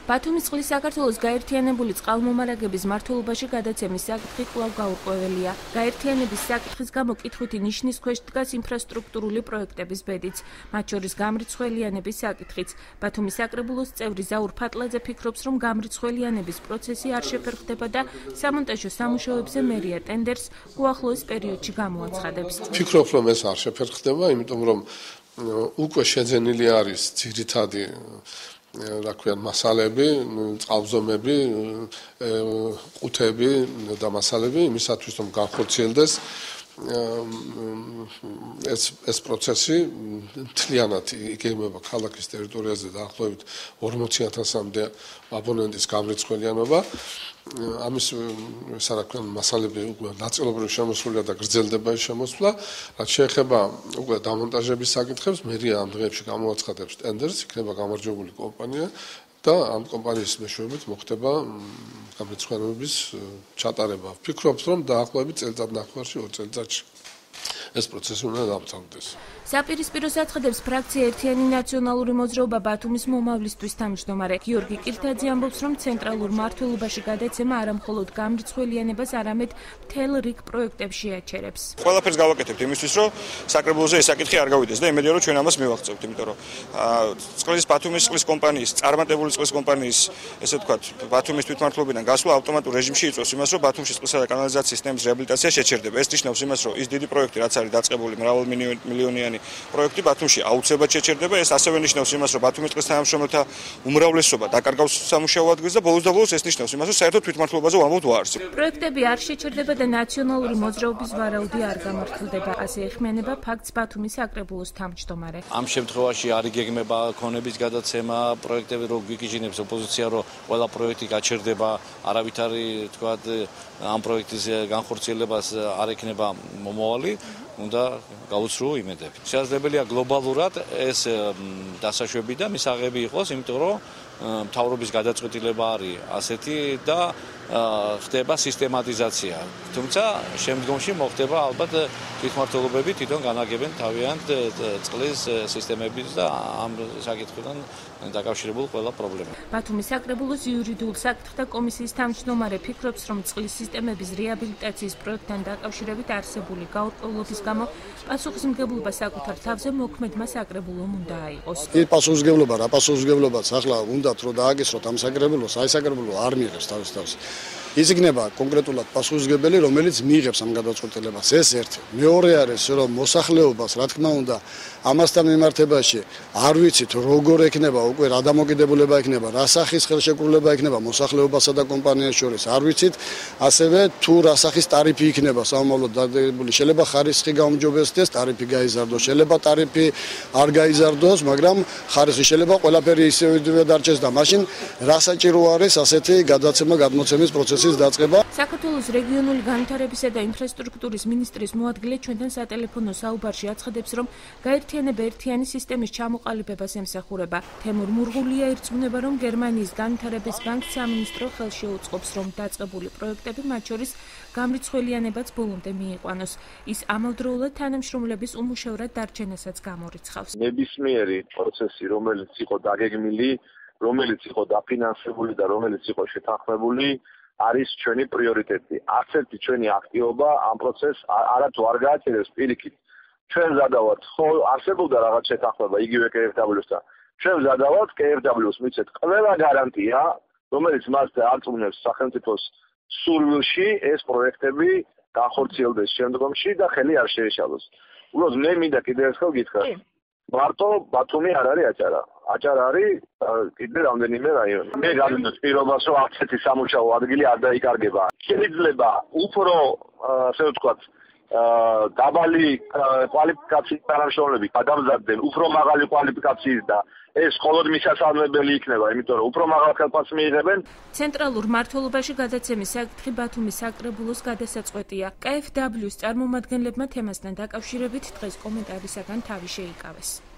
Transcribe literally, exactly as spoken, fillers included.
ბათუმის წყლის საქართველოს გაერთიანებული წყალმომარაგების მმართველობაში გადაცემის საკითხი კვლავ გაურკვეველია. გაერთიანების საკითხის გამო კითხვითი ნიშნის ქვეშ დგას ინფრასტრუქტურული პროექტების ბედიც, მათ შორის გამრიცხველიანების საკითხიც. ბათუმის საკრებულოს წევრი ზაურ ფატლაძე ფიქრობს, რომ გამრიცხველიანების პროცესი არ შეფერხდება და სამონტაჟო სამუშაოებზე მერია ტენდერს უახლოეს პერიოდში გამოაცხადებს. Ფიქრობ, რომ ეს არ შეფერხდება, იმიტომ რომ უკვე შეძენილი არის ძირითადი რა ქვია მასალები, წყალბზომები, ყუთები და მასალები იმისათვის რომ განხორციელდეს ეს ეს პროცესი მთლიანად იგეგმება ქალაქის ტერიტორიაზე დაახლოებით ორმოცი ათასამდე აბონენტის გამრიცხველიანობა. ამის სარაკმე მასალები უკვე ნაწილობრივ შემოსულია და გრძელდება ის შემოსვლა. რაც შეეხება უკვე დამონტაჟების საკითხებს, მერია ამ დღეებში გამოაცხადებს ტენდერს, იქნება გამარჯვებული კომპანია და ამ კომპანიის მეშვეობით მოხდება გამრიცხველიანების ჩატარება. ვფიქრობთ, რომ დაახლოებით წელიწადნახევარში, ორ წელიწადში ეს პროცესი უნდა დამთავრდეს. საპირისპიროს აცხადებს ფრაქცია ერთიანი ნაციონალური მოძრაობა ბათუმის მომავლისთვის თავმჯდომარე გიორგი კირთაძე ამბობს, რომ ცენტრალურ მმართველობაში გადაცემა არა მხოლოდ გამრიცხველიანებას, არამედ მთელ რიგ პროექტებს შეაჩერებს. ყველაფერს გავაკეთებთ იმისთვის, რომ საკრებულოზე ეს საკითხი არ გავიდეს და იმედია, რომ ჩვენ ამას მივაღწევთ, იმიტომ რომ წყლის ბათუმის წყლის კომპანიის, წარმატებული წყლის კომპანიის, ესე ვთქვათ, ბათუმის თვითმმართველობიდან გასვლა ავტომატურ რეჟიმში იწვევს იმას, რომ ბათუმში წყლისა და კანალიზაციის სისტემის რეაბილიტაცია შეჩერდება. ეს ნიშნავს იმას, რომ ის დიდი პროექტი, რაც არის დაწყებული მრავალმილიონიანი პროექტი ბათუმში აუცილებლად შეჩერდება. ეს ასევე ნიშნავს იმას, რომ ბათუმის წყლის თანამშრომელთა უმრავლესობა დაკარგავს სამუშაო ადგილს და ბოლოს და ბოლოს ეს ნიშნავს იმას, რომ საერთოდ თვითმმართველობაზე ვამბობთ ვარს. პროექტები არ შეჩერდება და ნაციონალური მოძრაობის ვარაუდი არ გამართლდება. ასე ეხმიანება ფაქტს ბათუმის საკრებულოს თავმჯდომარე. ამ შემთხვევაში არ იგეგმება ქონების გადაცემა, პროექტები რო გვიგიჟინებს ოპოზიცია, რომ ყველა პროექტი გაჩერდება, არავითარი თქვა ამ პროექტის განხორციელებას არ ექნება მომავალი, უნდა გაუცრუო იმედები. შესაძლებელია გლობალურად ეს დასაშვები და მისაღები იყოს, იმიტომ რომ მთავრობის გადაწყვეტილება არის ასეთი და ხდება სისტემატიზაცია. თუმცა შემდგომში მოხდება ალბათ თვითმმართველობები თვითონ განაგებენ თავიანთ წყლის სისტემების და ამ საკითხთან დაკავშირებულ ყველა პრობლემა. ბათუმის საკრებულოს იურიდიულ საკითხთა კომისიის თავმჯდომარე ფიქრობს, რომ წყლის სისტემების რეაბილიტაციის პროექტთან დაკავშირებით არსებული გაურკვევლობის გამო პასუხისმგებლობა საკუთარ თავზე მოქმედმა საკრებულომ უნდა აიღოს. ის პასუხისმგებლობა რა პასუხისმგებლობაც ახლა უნდათ რომ დააგესროთ ამ საკრებულოს, აი საკრებულო არ მიიღებს თავის თავს. ის იქნება კონკრეტულად პასუხისმგებელი, რომელიც მიიღებს ამ გადაწყვეტილებას. ეს ერთი. მეორე არის, რომ მოსახლეობას, რა თქმა უნდა, ამასთან მიმართებაში არ ვიცით, როგორ ექნება, უკვე რა დამოკიდებულება ექნება, რა სახის ხელშეკრულება ექნება მოსახლეობასა და კომპანიას შორის. არ ვიცით, ასევე თუ რა სახის ტარიფი იქნება სამომავლოდ დადებული. შეიძლება ხარისხი გაუმჯობესდეს, ტარიფი გაიზარდოს, შეიძლება ტარიფი არ გაიზარდოს, მაგრამ ხარისხი შეიძლება ყველაფერი ისევე დარჩეს და მაშინ რა საჭირო არის ასეთი გადაცემა გადმოცემის პროცესი საქართველოს რეგიონული განვითარებისა და ინფრასტრუქტურის მინისტრის მოადგილე ჩვენთან სატელეფონო საუბარში აცხადებს, რომ გაერთიანება ერთიანი სისტემის ჩამოყალიბებას ემსახურება. თემურ მურღულია ირწმუნება, რომ გერმანიის განვითარების ბანკს სამინისტრო ხელში უწყობს, რომ დაწყებული პროექტები, მათ შორის გამრიცხველიანებაც ბოლომდე მიიყვანოს. ის ამავდროულად თანამშრომლების უმუშევრად დარჩენასაც გამორიცხავს. ნებისმიერი პროცესი, რომელიც იყო დაგეგმილი, რომელიც იყო დაფინანსებული და რომელიც იყო შეთანხმებული, არის ჩვენი პრიორიტეტი. არც ერთი ჩვენი აქტივობა ამ პროცესს არათუ არ გააჩერებს პირიქით. ჩვენ ვზადავთ, ხო არსებობდა რაღაც შეთანხმება იგივე კე ეფ დაბლიუ-სთან. ჩვენ ვზადავთ კე ეფ დაბლიუ-ს მიცეთ ყველა გარანტია, რომელიც მას აწუნებს სახელმწიფოს სურვილში ეს პროექტები განხორციელდეს შემდგომში და ხელი არ შეეშალოს. უბრალოდ მე მინდა კიდევ ერთხელ გითხრათ. მარტო ბათუმი არ არის აჭარა. აჭარა არის კიდე რამდენიმე რაიონი. მე გავიმეორებ პირობას, რომ არც ერთი სამუშაო ადგილი არ დაიკარგება. შეიძლება უფრო, ასე ვთქვათ, დაბალი კვალიფიკაციის თანამშრომლები გადამზადდნენ უფრო მაღალი კვალიფიკაციის და ეს მხოლოდ მისასალმებელი იქნება, იმიტომ რომ უფრო მაღალ ხელფასს მიიღებენ. ცენტრალურ მმართველობაში გადაცემის საკითხი ბათუმის საკრებულოს გადასაწყვეტია. კე ეფ დაბლიუ-ს წარმომადგენლებმა თემასთან დაკავშირებით დღეს კომენტარისაგან თავი შეიკავეს.